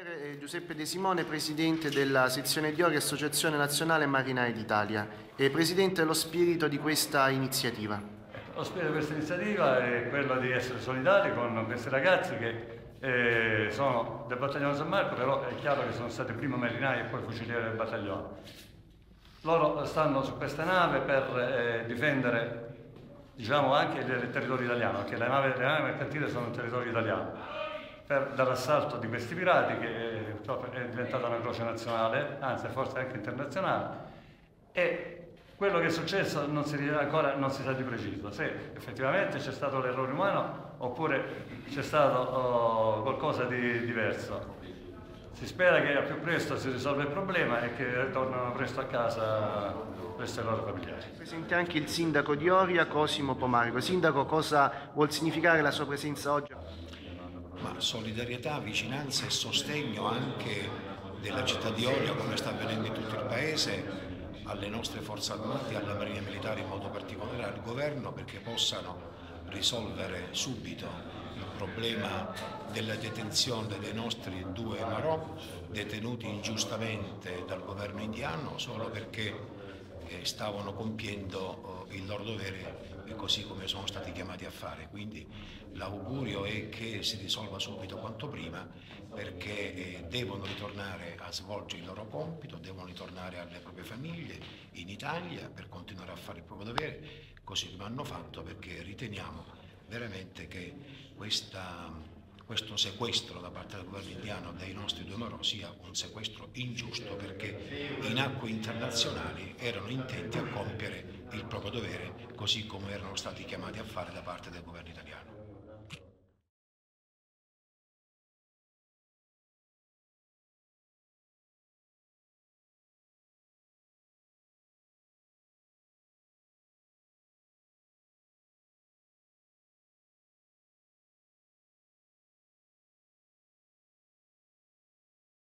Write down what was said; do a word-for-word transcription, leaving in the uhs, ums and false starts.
Eh, Giuseppe De Simone, Presidente della sezione Diori, Associazione Nazionale Marinai d'Italia, e Presidente dello spirito di questa iniziativa. Lo spirito di questa iniziativa è quello di essere solidari con questi ragazzi che eh, sono del battaglione San Marco, però è chiaro che sono stati prima marinai e poi fucilieri del battaglione. Loro stanno su questa nave per eh, difendere, diciamo, anche il, il territorio italiano, perché le navi, le navi mercantili sono il territorio italiano. Per, dall'assalto di questi pirati che purtroppo è diventata una croce nazionale, anzi forse anche internazionale, e quello che è successo non si, ancora non si sa di preciso, se effettivamente c'è stato l'errore umano oppure c'è stato oh, qualcosa di diverso. Si spera che al più presto si risolva il problema e che tornino presto a casa presso i loro familiari. Presente anche il sindaco di Oria, Cosimo Pomarico. Sindaco, cosa vuol significare la sua presenza oggi? Ma solidarietà, vicinanza e sostegno anche della città di Oria, come sta avvenendo in tutto il paese, alle nostre forze armate, alla Marina Militare in modo particolare, al governo, perché possano risolvere subito il problema della detenzione dei nostri due marò detenuti ingiustamente dal governo indiano solo perché stavano compiendo il loro dovere così come sono stati chiamati a fare. Quindi l'augurio è che si risolva subito quanto prima, perché devono ritornare a svolgere il loro compito, devono ritornare alle proprie famiglie in Italia per continuare a fare il proprio dovere così come hanno fatto, perché riteniamo veramente che questa questo sequestro da parte del governo indiano dei nostri due marò sia un sequestro ingiusto, perché in acque internazionali erano intenti a compiere il proprio dovere così come erano stati chiamati a fare da parte del governo italiano.